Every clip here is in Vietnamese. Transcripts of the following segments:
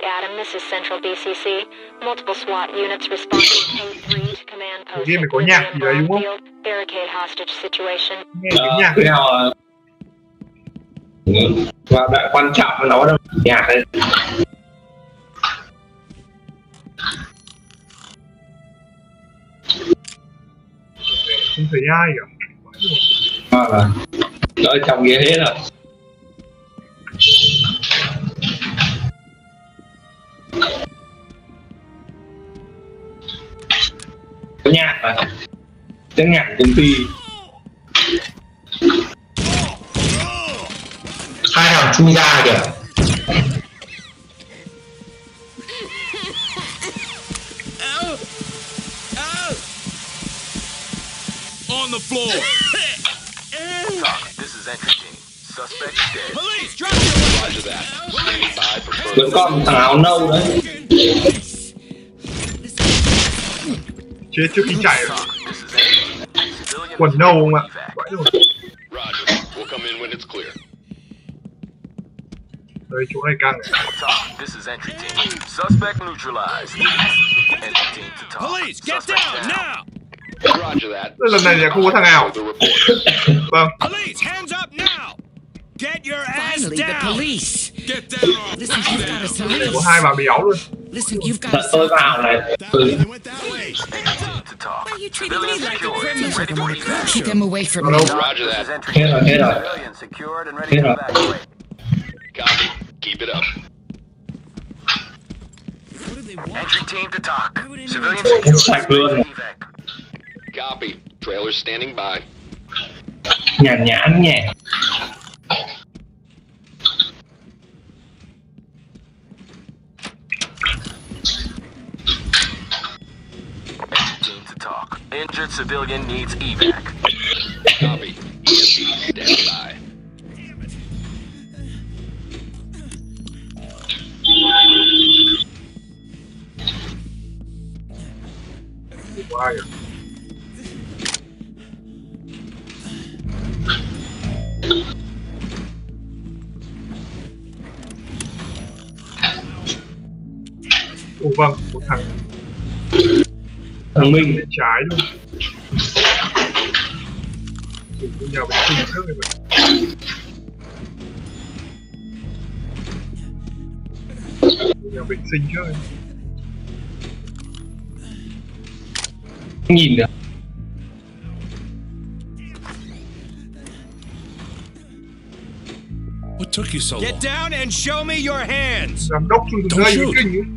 Adam, this is Central BCC. Multiple SWAT units responding code 3 to command post. Game này có nhạc gì đấy đúng không? Barricade hostage situation. Nghe tiếng nhạc. Và đoạn quan trọng là nó đâu nhạc đấy. Không thấy ai cả. Nó ở trong kia hết rồi. Có nhạc mà. Tiếng nhạc công ty. Hai thằng chui ra kìa. On the floor. This is entry team. Suspect dead. Police, drop your weapons. Roger that. Standing by for further. Vẫn còn thằng áo nâu đấy. Chết trước khi chạy rồi. Quần nâu không ạ? Vãi rồi. Roger. We'll come in when it's clear. Đây chỗ này căng. This is entry team. Suspect neutralized. Entry team to talk. Police, get down now. Roger that. Lần này là không có thằng nào. Vâng. Police, hands up now. Get your ass Finally, down. the police. Get down. Listen, you've got a solution. Có hai bà béo luôn. Listen, you've got a Tôi solution. vào này. They went that way. To talk. Why are you treating me Civilian like a secured. criminal? Ready for evac. Keep them away from me. Roger This is that. entry Hết rồi, hết rồi. Civilian secured and ready to evacuate. Copy. Keep it up. Entry team to talk. Civilian Sạch secured. luôn. Evac. Copy. Trailer standing by. Nhàn nhãn nhẹ. Entry team to talk. Injured civilian needs evac. Copy. EMP standing by. Có ai à? Ồ vâng, một thằng Minh. bên trái luôn. Dùng cái nhà vệ sinh trước này vậy. Nhà vệ sinh trước này. Nhìn được. What took you so long? Get down and show me your hands. Giám đốc xuống từ đây mới kinh ấy.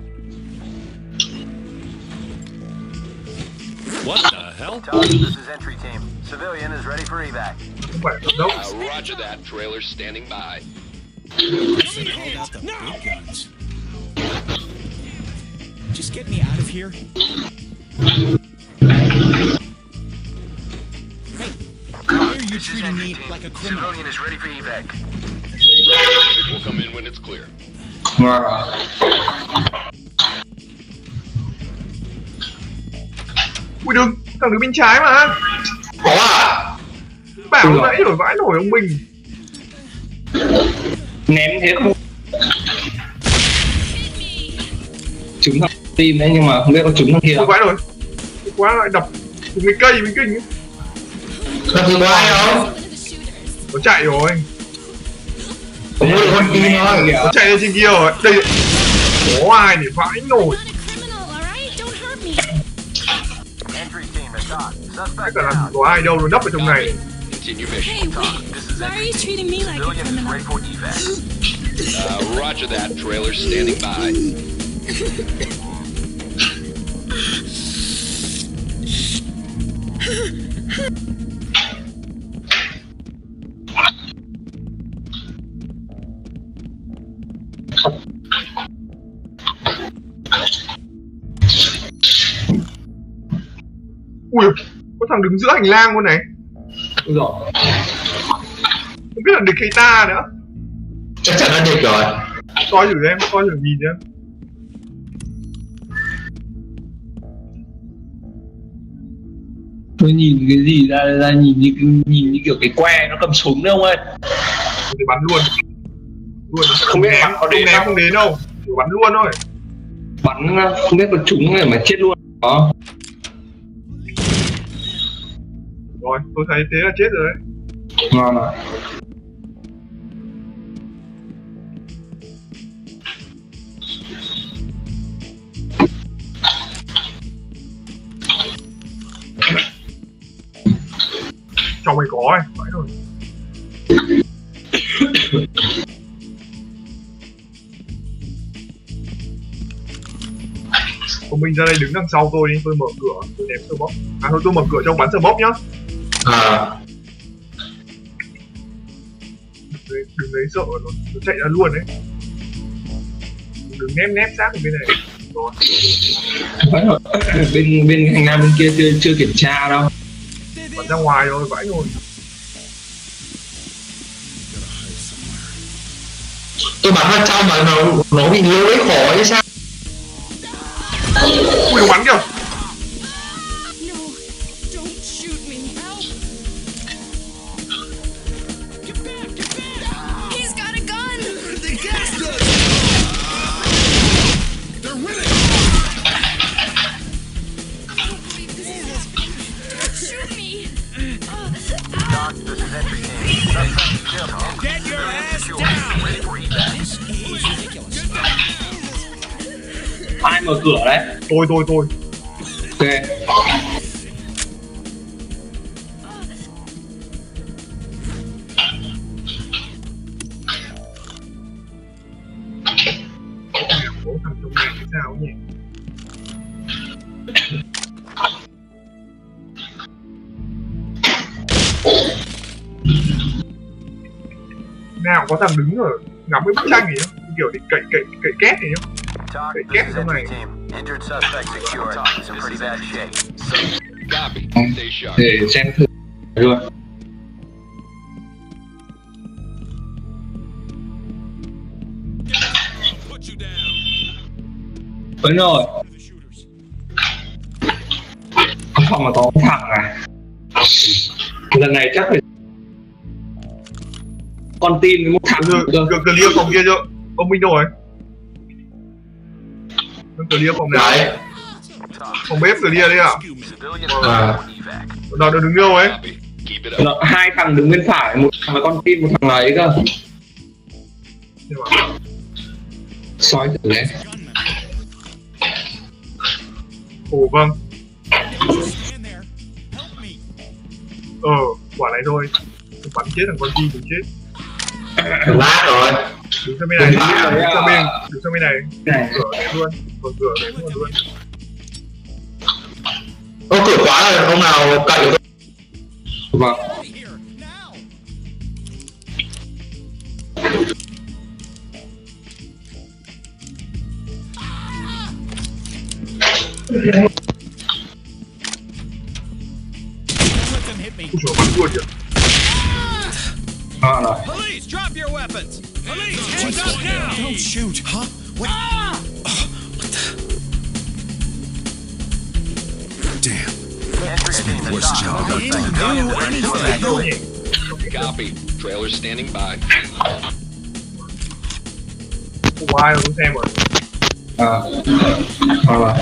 What the hell? Talk. This is entry team. Civilian is ready for evac. Không phải giám đốc. Roger that. Trailer standing by. No! Just get me out of here. Hey, why are you treating me like a criminal? Civilian is ready for evac. We'll come in when it's clear. Ui đừng, thằng đứng bên trái mà. Có à? Bảo lúc nãy đổi vãi nổi ông mình. Ném thế không? Trúng thằng tim đấy nhưng mà không biết có trúng thằng kia. Ui vãi rồi. Quá lại đập cùng cái cây mới kinh ấy. Đập được ai không? Nó chạy rồi. Không có con tim nó kìa. Nó chạy lên trên kia rồi. Đây. Có ai để vãi nổi. Entry team to talk. Tất Suspect cả là down. có ai đâu nó nấp ở trong này. Continue mission. Hey, wait. This is Why are entry you team. treating me like a Civilian is criminal? ready for evac. Roger that. Trailer standing by. Ui, có thằng đứng giữa hành lang luôn này. Đúng rồi. Không biết là địch hay ta nữa. Chắc chắn là địch rồi. Coi thử em, coi thử nhìn em. Tôi nhìn cái gì ra nhìn như kiểu cái que nó cầm súng đấy ông ơi. Để bắn luôn. Luôn. Không biết ném, bắn có đến ném không? không đến đâu. bắn luôn thôi. Bắn không biết có trúng này mà chết luôn đó. Rồi tôi thấy thế là chết rồi đấy. Ngon rồi. Trong mày có ấy, phải rồi. Còn mình ra đây đứng đằng sau tôi đi, tôi mở cửa, tôi ném sơ bóp. À thôi tôi mở cửa trong bắn sơ bóp nhá. Đừng lấy sợ nó chạy ra luôn đấy. Đừng nép sát ở bên này. Rồi. bên hành lang bên kia chưa kiểm tra đâu. Bắn ra ngoài rồi, vãi rồi. Tôi bắn vào trong mà nó bị lỗi khỏi hay sao? Ui, nó bắn kìa. No, don't shoot me. Help! Get back! Get back! He's got a gun! The gas does! They're winning! Don't shoot me! Doc, this is entry team. Suspect killed. Get your ass Secure. down! Ready for evac. This is ridiculous. Ai mở cửa đấy? Tôi. Ok. Bố thằng trong này cái sao nhỉ? Nào có thằng đứng ở ngắm cái bức tranh gì không? Kiểu định cậy két gì không? Doc, Wait, this get is the entry mic. team. Injured suspect secured. He's in pretty bad shape. Copy. Stay sharp. Để xem thử luôn. Put you down. Đúng rồi. The shooters. Phòng mà có thằng à. Lần này chắc phải con tin với một thằng cơ. Clear phòng kia chưa? Ông Minh đâu rồi? Clear phòng nào? Đấy. Phòng bếp clear đấy à? Civilian À. evac. Nó đứng đâu ấy? Copy. Keep it up. Nó, hai thằng đứng bên phải, một thằng là con tin, một thằng ấy cơ. Nhưng mà Sói thử đấy. ồ vâng. Stand there. Help me. Quả này thôi. Tôi bắn chết thằng con chi cũng chết. Lát rồi. Đứng sang bên này, Đứng sang bên này. đứng sang bên này. Này. Cửa đấy luôn, còn cửa đấy luôn. Ô cửa khóa rồi, ông nào cậy được? Vâng. Here, now! Don't let them hit me. Ui, bắn luôn kìa. Rồi. Police, drop your weapons. Police, hands up now. Don't shoot. Huh? What? What the? Damn. Entry team to worst Doc. job I've Suspect done. civilian Do ready to anything. evacuate. Copy. Trailer standing by. Không có ai đâu, tôi xem rồi. Rồi.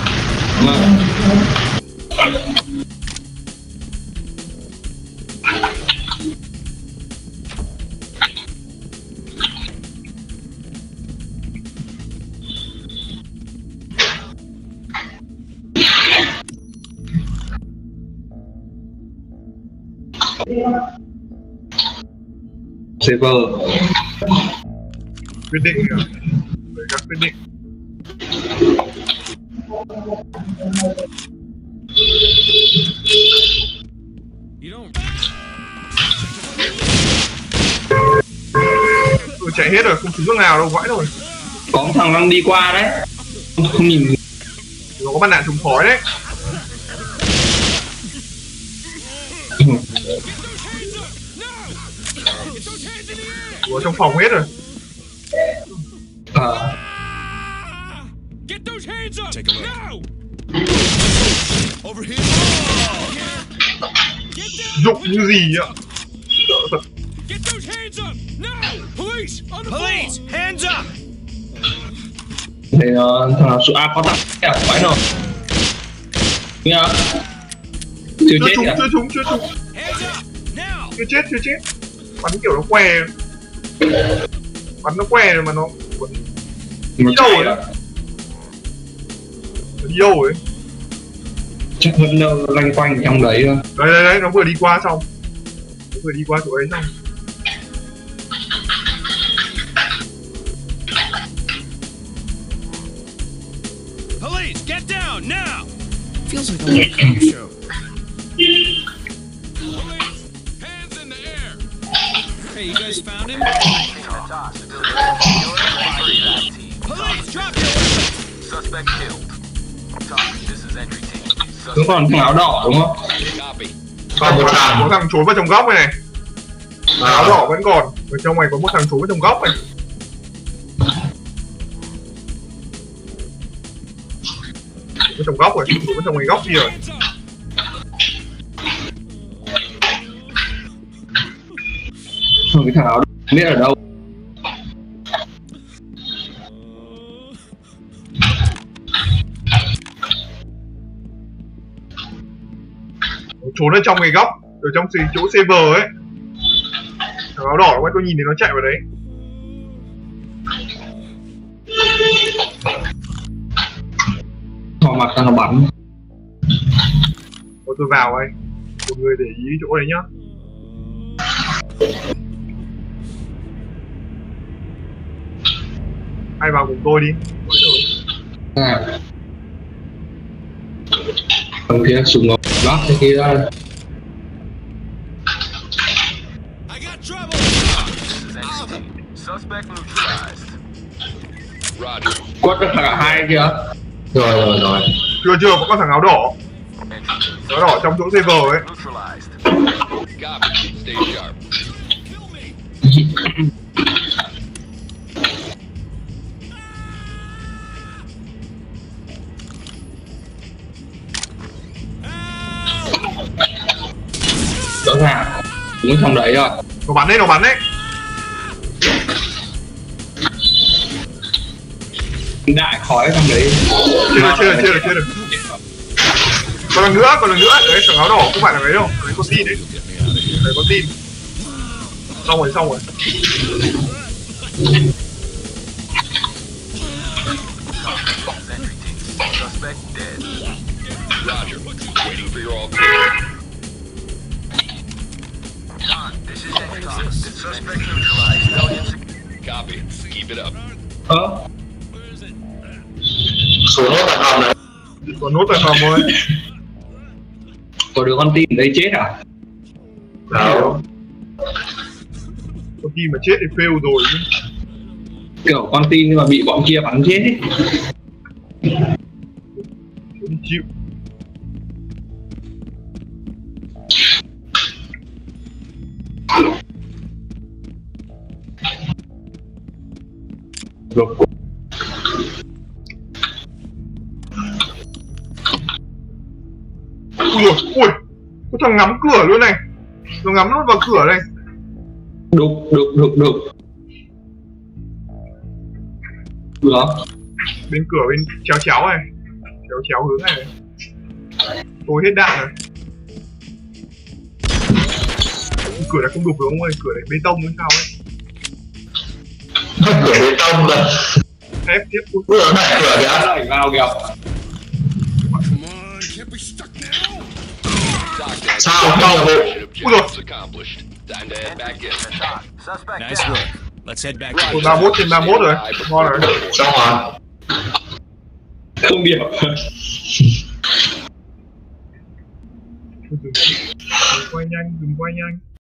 Server. Quyết định kìa. Với các quyết định. You don't. Tôi chạy hết rồi, không trúng nước nào đâu, vãi rồi. Có một thằng đang đi qua đấy. Không nhìn. Nó có bắn đạn trúng khói đấy. Ủa, trong phòng hết rồi. Get those hands up. Take a look. Now. Over here. Get down. Dụng như gì ạ? Sợ thật. Get those hands up. Now. Police on the Police, hands up. Thì thằng nào có tặng phải rồi nghe chưa chết kìa. Chưa trúng Hands up now. chưa chết bắn kiểu nó que rồi mà nó đi đâu rồi đó, đi đâu rồi chắc vẫn loanh quanh trong đấy thôi. Đấy nó vừa đi qua xong, chỗ ấy xong. Police, get down now. Feels like a little cop show. Police, hands in the air. Hey, you guys found him? Police, drop your weapons. Suspect killed. Talk, this is entry team. Đúng còn thằng áo đỏ đúng không? Copy. Còn một thằng. Có thằng trốn vào trong góc này. Áo đỏ vẫn còn. Ở trong này có một thằng trốn vào trong góc này. Ở trong góc rồi, trốn vào trong cái góc kia rồi. Cái thằng áo đỏ biết ở đâu. Trốn ở trong cái góc, ở trong chỗ server ấy. Thằng áo đỏ tôi nhìn thấy nó chạy vào đấy. Họ mặt nó bắn. Tôi vào đây. Một người để ý chỗ đấy nhá. Ai vào cùng tôi đi. Thằng kia súng nó lót cái kia. I got trouble. Suspect neutralized. Roger. Quất được cả hai kia. Rồi. Chưa có con thằng áo đỏ. Áo đỏ trong chỗ server ấy. Neutralized. Copy. Stay sharp. Rõ ràng đúng trong đấy rồi. Nó bắn đấy. Đại khói trong đấy. Chưa được. Còn lần nữa. Đấy thằng áo đỏ không phải là đấy đâu. Đấy có tin đấy. Đấy có tin. Xong rồi. Suspect dead. Roger. Waiting for your all clear. This is Talk. Suspect neutralized. Copy. Keep it up. Số nốt là hòm đấy. Còn nốt tại phòng thôi. Có đứa con tin đấy chết à? Đâu. Có khi mà chết thì fail rồi. Kiểu con tin nhưng mà bị bọn kia bắn chết ấy. Không chịu. Rốt cuộc. Ui, có thằng ngắm cửa luôn này. Nó ngắm nó vào cửa này. Được. Đó. Bên cửa bên chéo này. Chéo hướng này. Tôi hết đạn rồi. Cửa này không đục được ông ơi, cửa này bê tông hay sao ấy. Cửa bê tông rồi. Thép tiếp. Cửa này cửa kìa. Đẩy vào kìa. Come on, can't be stuck now. Sao không nhiệm vụ? Ui rồi. Accomplished. Time to head back in. Suspect Nice down. work. Let's head back. Ôi, 31 trên 31 rồi. Ngon rồi. Xong rồi. Không điểm. Dừng quay nhanh.